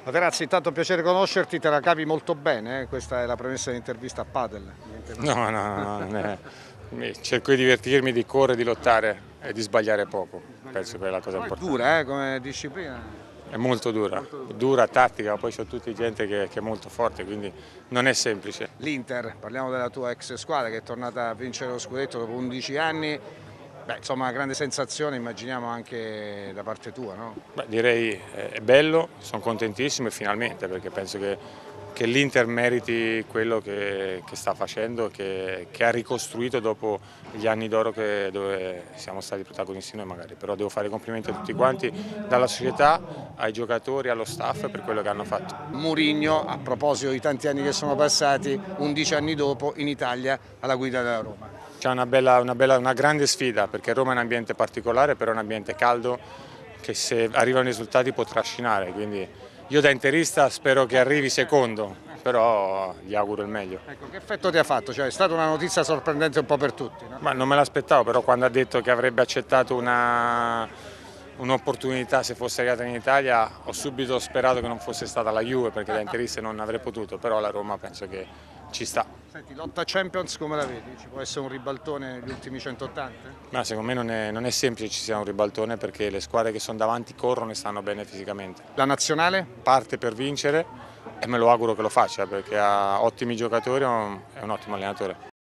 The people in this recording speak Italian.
Materazzi, intanto piacere conoscerti, te la cavi molto bene, questa è la premessa dell'intervista a Padel. Cerco di divertirmi, di correre, di lottare e di sbagliare poco, penso che è la cosa Però è importante. dura come disciplina. È molto dura, dura, tattica, ma poi c'è tutta gente che è molto forte, quindi non è semplice. L'Inter, parliamo della tua ex squadra che è tornata a vincere lo scudetto dopo 11 anni. Beh, insomma, una grande sensazione, immaginiamo anche da parte tua, no? Beh, direi è bello, sono contentissimo e finalmente perché penso che l'Inter meriti quello che sta facendo, che ha ricostruito dopo gli anni d'oro dove siamo stati protagonisti noi magari, però devo fare i complimenti a tutti quanti, dalla società ai giocatori, allo staff per quello che hanno fatto. Mourinho, a proposito di tanti anni che sono passati, 11 anni dopo in Italia alla guida della Roma. C'è una grande sfida perché Roma è un ambiente particolare, però è un ambiente caldo che se arrivano i risultati può trascinare, quindi io da interista spero che arrivi secondo, però gli auguro il meglio. Ecco, che effetto ti ha fatto? Cioè, è stata una notizia sorprendente un po' per tutti, no? Ma non me l'aspettavo, però quando ha detto che avrebbe accettato un'opportunità se fosse arrivata in Italia ho subito sperato che non fosse stata la Juve perché da interista non avrei potuto, però la Roma penso che ci sta. Senti, lotta Champions come la vedi? Ci può essere un ribaltone negli ultimi 180? Ma secondo me non è semplice ci sia un ribaltone perché le squadre che sono davanti corrono e stanno bene fisicamente. La nazionale? Parte per vincere e me lo auguro che lo faccia perché ha ottimi giocatori e è un ottimo allenatore.